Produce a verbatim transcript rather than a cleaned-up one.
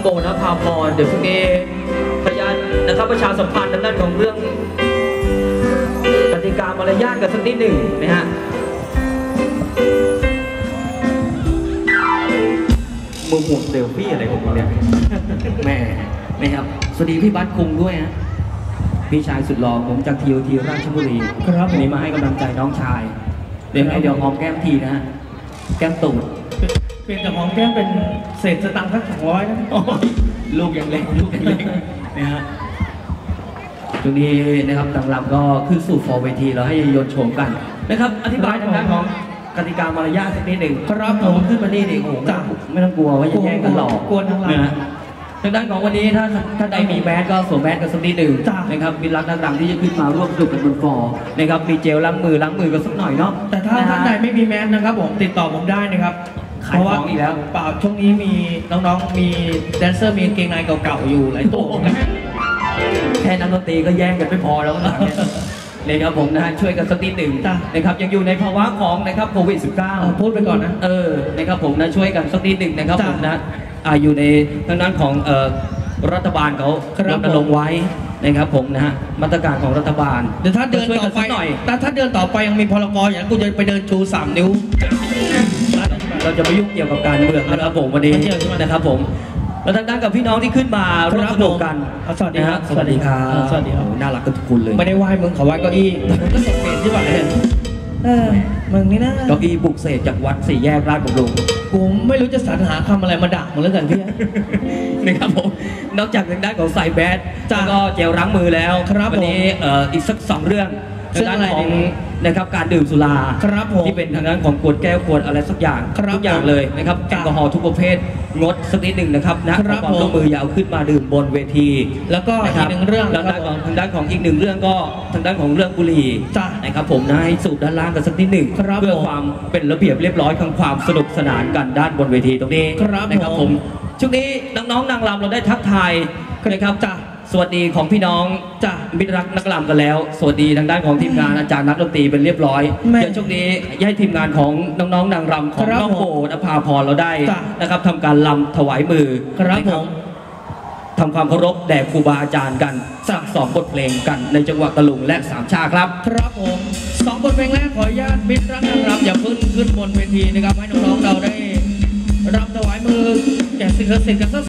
โบนะพาพรเดี๋ยวพรุ่งนี้พยานนะครับประชาสัมพันธ์ด้านของเรื่องกติกามารยาทกันสักนิดหนึ่งนะฮะมือหมวกเซลฟี่อะไรของมึงเนี่ยแม่นะครับสวัสดีพี่บัสคุงด้วยฮะพี่ชายสุดหล่อผมจากทีโอทีราชบุรีครับวันนี้มาให้กำลังใจน้องชายเดี๋ยวไงเดี๋ยวหอมแก้มทีนะฮะแก้มตูดเป็นแต่หอมแก้มเป็นเศษสตังค์สักสองร้อยนะลูกยังเล็กลูกยังเล็กนะฮะตรงนี้นะครับต่างลำก็ขึ้นสู่ฟอร์เวทีเราให้โยนโฉมกันนะครับอธิบายทางด้านของกติกามารยาทสักนิดหนึ่งครับผมขึ้นมานี่ดิโอ้โหไม่ต้องกลัวว่าจะแย่งกันหลอกกวนทั้งลำนะทางด้านของวันนี้ถ้าท่านใดมีแมสก็สวมแมสกันสักนิดหนึ่งนะครับมีรักนักดำที่จะขึ้นมาร่วมสนุกกันบนฟอร์นะครับมีเจลล้างมือล้างมือกันสักหน่อยเนาะแต่ถ้าท่านใดไม่มีแมสนะครับผมติดต่อผมได้นะครับเพราะว่าอีกแล้วเปล่าช่วงนี้มีน้องๆมีแดนเซอร์มีเกงในเก่าๆอยู่หลายตัวแค่นักดนตรีก็แย่งกันไม่พอแล้วนะเลยครับผมนะฮะช่วยกันสักนิดหนึ่งนะครับยังอยู่ในภาวะของนะครับโควิด สิบเก้าพูดไปก่อนนะเออนะครับผมนะช่วยกันสักนิดหนึ่งนะครับผมนะอยู่ในทางด้านของรัฐบาลเขารณรงค์ไว้นะครับผมนะฮะมาตรการของรัฐบาลเดี๋ยวถ้าเดินต่อไปหน่อยแต่ถ้าเดินต่อไปยังมีพรกอย่างกูจะไปเดินชูสามนิ้วเราจะไม่ยุ่งเกี่ยวกับการเมืองนะครับผมวันนี้นะครับผมแล้วทางด้านกับพี่น้องที่ขึ้นมาร่วมสนุกกันสวัสดีครับสวัสดีครับสวัสดีครับน่ารักกันทุกคนเลยไม่ได้ไหว้มึงขอไหว้เก้าอี้มึงก็สังเกตที่ว่าเนี่ยเออมึงนี่นะเก้าอี้บุกเสกจากวัดสี่แยกราชบุรีกูไม่รู้จะสรรหาคำอะไรมาด่ามึงแล้วกันพี่นะครับผมนอกจากทางด้านของใส่แบดก็เจลล้างมือแล้ววันนี้อีกสักสองเรื่องทางด้านของนะครับการดื่มสุราที่เป็นทางด้านของขวดแก้วขวดอะไรสักอย่างทุกอย่างเลยนะครับแอลกอฮอล์ทุกประเภทงดสักนิดหนึ่งนะครับนะความร่วมมืออย่าเอาขึ้นมาดื่มบนเวทีแล้วก็อีกหนึ่งเรื่องทางด้านของทางด้านของอีกหนึ่งเรื่องก็ทางด้านของเรื่องบุหรี่นะครับผมนะให้สูบด้านล่างกันสักนิดหนึ่งเพื่อความเป็นระเบียบเรียบร้อยทั้งความสนุกสนานกันด้านบนเวทีตรงนี้นะครับผมช่วงนี้น้องๆนางรำเราได้ทักทายนะครับจ้าสวัสดีของพี่น้องจ้ามิตรรักนักรำกันแล้วสวัสดีทางด้านของทีมงานอาจารย์นักดนตรีเป็นเรียบร้อยเดี๋ยวช่วงนี้ให้ทีมงานของน้องๆนางรำของน้องโบนภาพรเราได้นะครับทำการรำถวายมือครับผมทำความเคารพแด่ครูบาอาจารย์กันสักสองบทเพลงกันในจังหวะตะลุงและสามชาครับครับผมสองบทเพลงแรกขออนุญาตมิตรรักนางรำอย่าขึ้นขึ้นบนเวทีนะครับให้น้องๆเราได้รำถวายมือแก่สิ่งศักดิ์สิทธิ์กันสัก